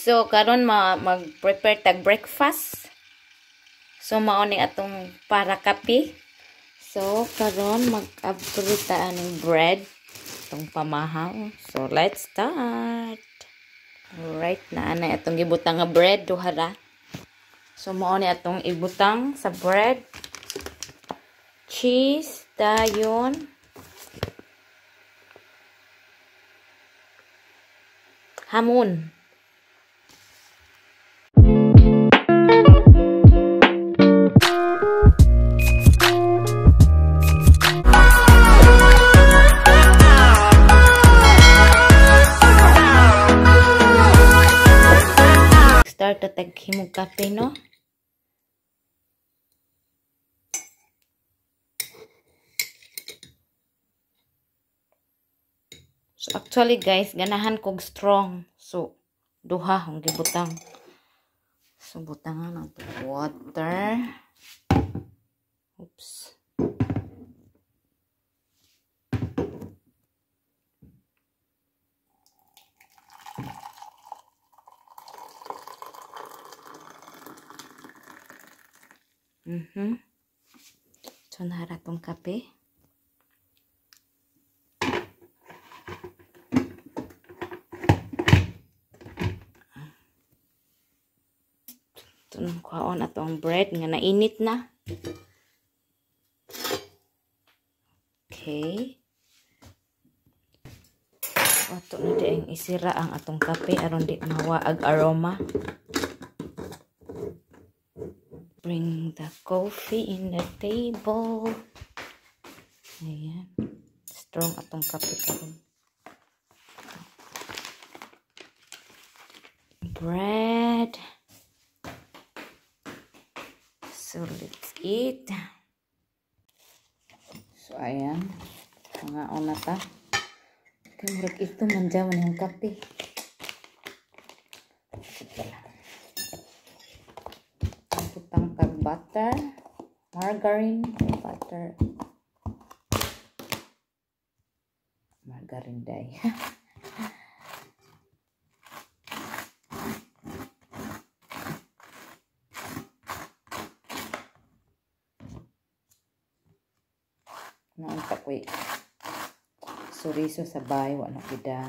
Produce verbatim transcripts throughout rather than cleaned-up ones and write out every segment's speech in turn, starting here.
So karon ma mag-prepare tag breakfast. So mao ni atong para kape. So karon mag-abrita ng bread itong pamahaw. So let's start. Alright, na anay atong gibutang nga bread duha ra. So mao ni atong ibutang sa bread. Cheese, dayon. Hamon. Start at taghimog kape, no? So actually guys, ganahan kog strong. So duha ang gibutang. So butangan ang water. Oops. Mhm. So nahara tong kape. Tunong kuhaon atong bread nga nainit na. Okay. Ato na diing isira ang atong kape aron di mawaag aroma. Bring the coffee in the table. Ayan. Strong atong kape karon. Bread. So let's eat. So ayan. Mga ona ta. Kamurag ito manjaman yung kape. Putang kag butter, margarine, butter, margarine day. Noon pa ko'y suriso sa bayo, ano kita.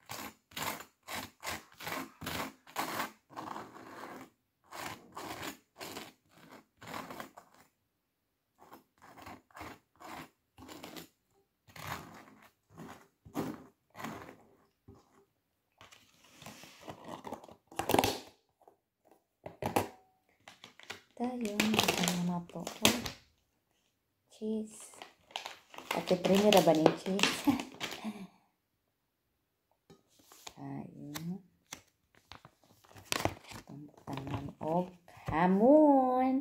Tayo, mga po. Cheese. Ate Primi ra ba ni cheese? Ayun. Tangan og hamon.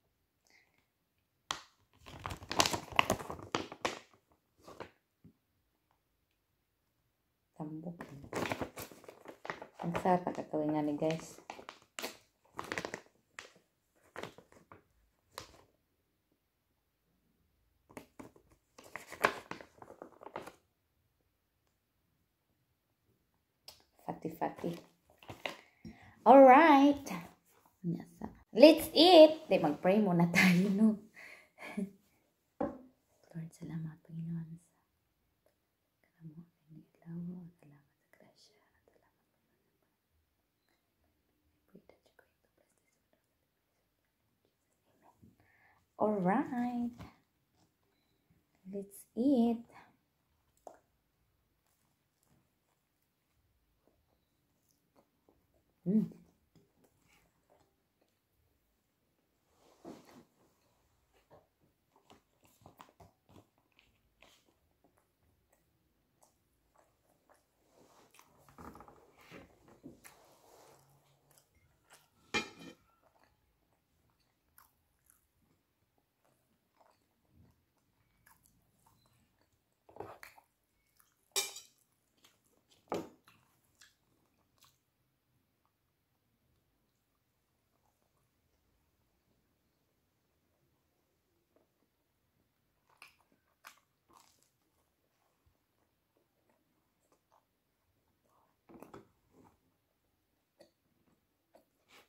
Tambok. Ang sarap kakawin nga ni guys. Fatty. Alright. Let's eat. Di mag-pray muna tayo, no? Lord, salamat, Panginoon. Salamat sa grasya. Alright. Let's eat. Mm.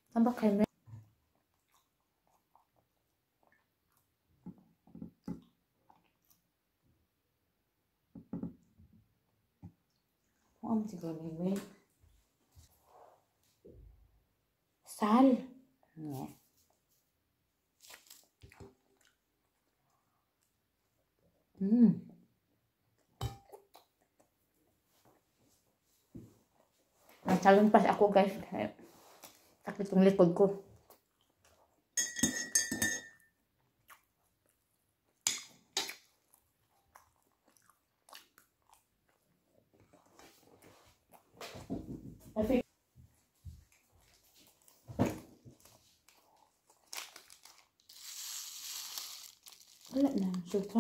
Saan ba kayo? Kung ano siguro may sal. Yeah. Mm. Nasalon pas ako guys. Sakit yung likod ko. Kasi wala na, suka.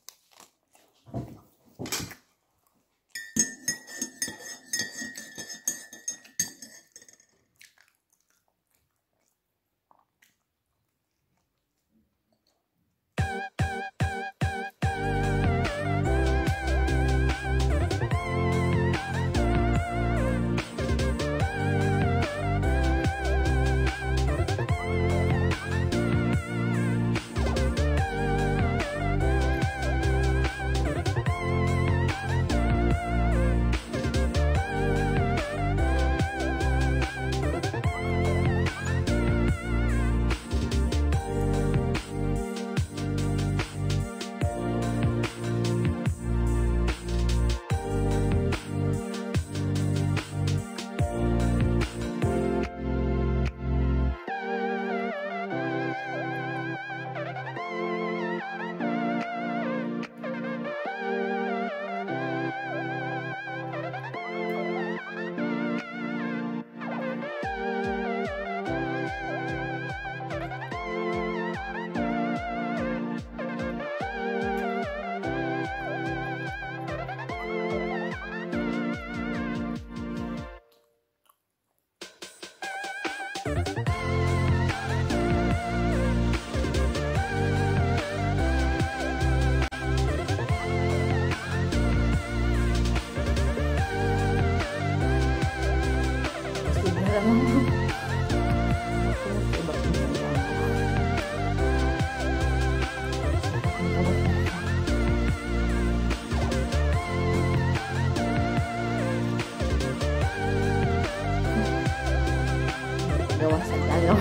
Gawa sa talo.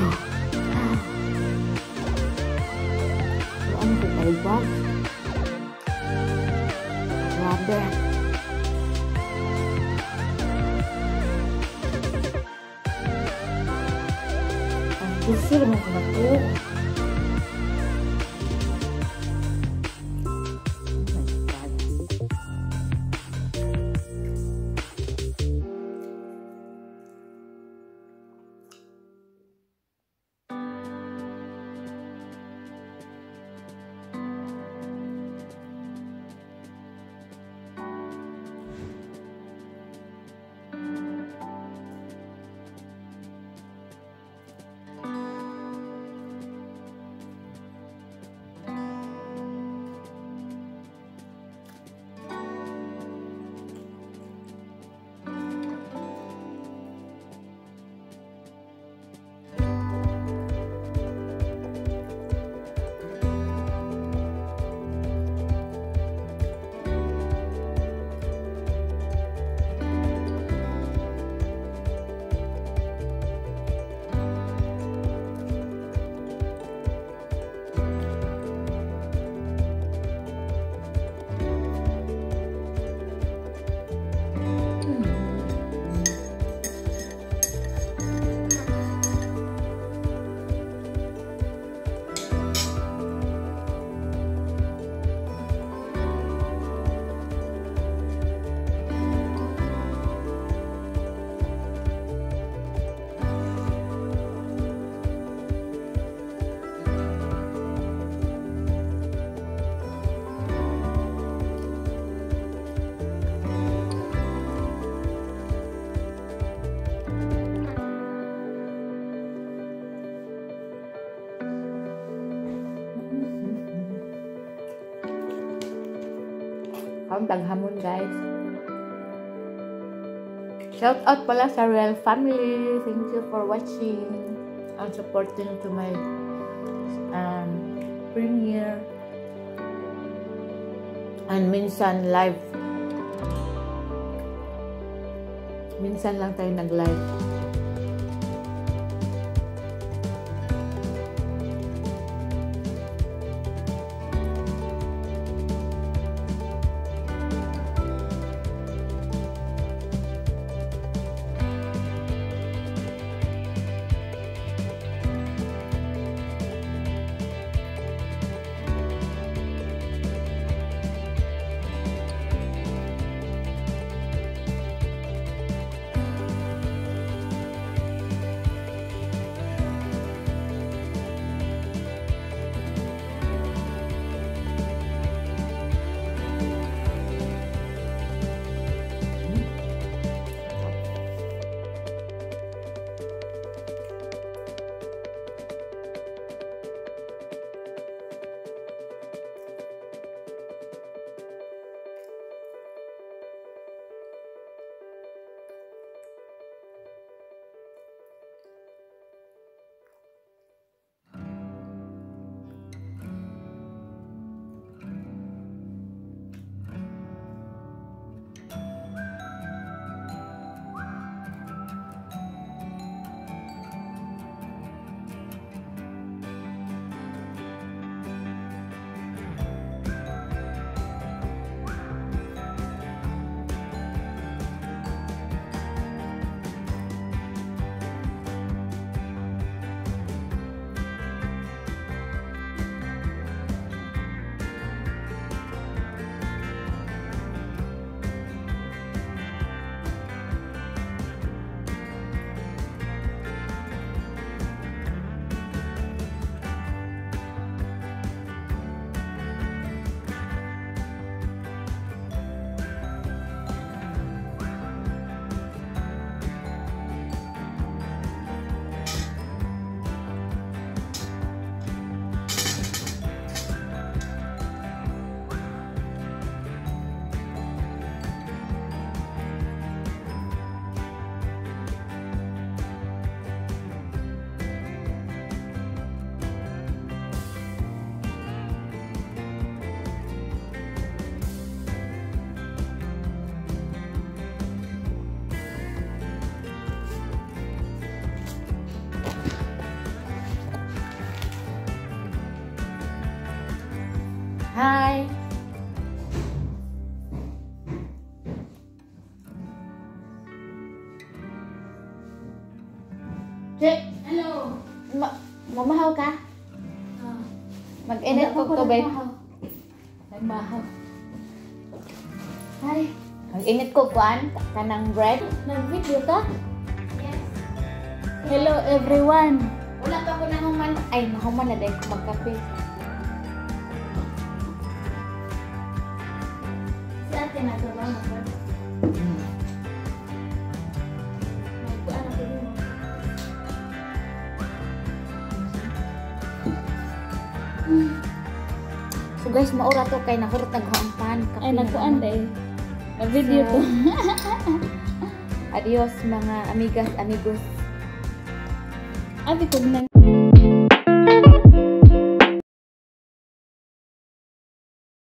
Ano ko tayo ba? Grabe. Ang kusir mo ko na po. Ang taghamon guys. Shout out pala sa Real Family. Thank you for watching. and supporting to my um, premiere and minsan live. Minsan lang tayo nag-live. Hi! Check! Hello! Ma mamahaw ka? Uh, Mag-init ko ko, babe. May mahaw. Hi! Mag-init ko, kuan? Kanang bread? Nag-video ka? Yes. Hello everyone! Wala pa ko nahuman. Ay, nahuman na dahil ko magkape. Si ate nagawa mo ba? Hmm. Nagkuan ako din mo. So guys, maura to kay nahurot naghuampan. Ay, nagkuan dahil. Nag-video ko. Adios mga amigas, amigos. Ate ko nag